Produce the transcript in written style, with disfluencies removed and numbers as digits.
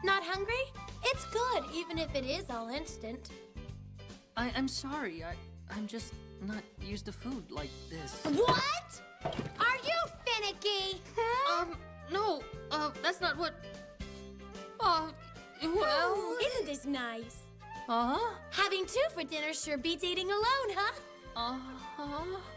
Not hungry? It's good, even if it is all instant. I'm sorry. I'm just not used to food like this. What? Are you finicky? No. That's not what... well... Isn't this nice? Uh-huh. Having two for dinner sure beats eating alone, huh? Uh-huh.